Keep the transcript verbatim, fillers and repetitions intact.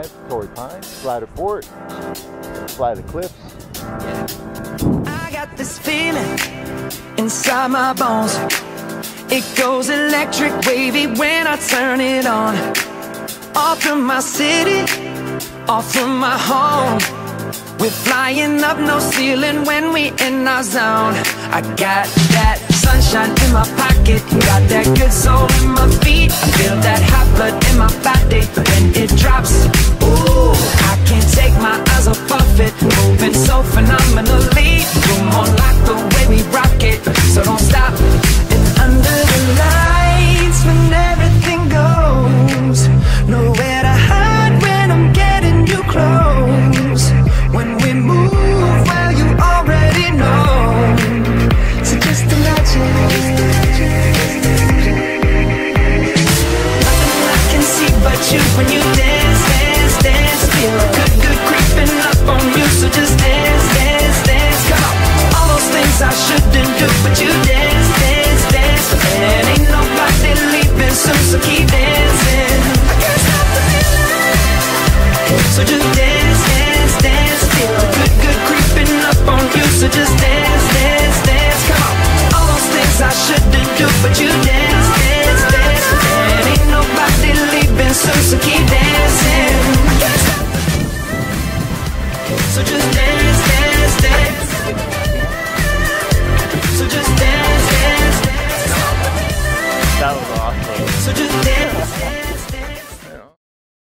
Pines, Torrey Pines, Slider Fort, Slider Cliffs. I got this feeling inside my bones. It goes electric wavy when I turn it on. Off from my city, off from my home. We're flying up, no ceiling when we in our zone. I got that sunshine in my pocket, got that good soul in my feet. I feel that hot blood in my body when it drops. Ooh, I can't take my eyes off of it, moving so phenomenally. You're more like the way we rock it, so don't stop. And under the lights when everything goes, nowhere to hide when I'm getting you close. When we move, well, you already know. So just imagine. Nothing I can see but you when you dance, dance, dance. Feel good, good creeping up on you. So just dance, dance, dance. Come on. All those things I shouldn't do, but you dance, dance, dance. And ain't nobody leaving soon, so keep dancing. I can't stop the feeling. So just dance, dance, dance. Feel good, good creeping up on you. So just dance, dance, dance. Come on. All those things I shouldn't do, but you dance, dance, dance. And ain't nobody leaving soon, so keep dancing. I can't stop. So just dance, dance, dance. So just dance, dance, dance. That was awesome. So just dance, dance.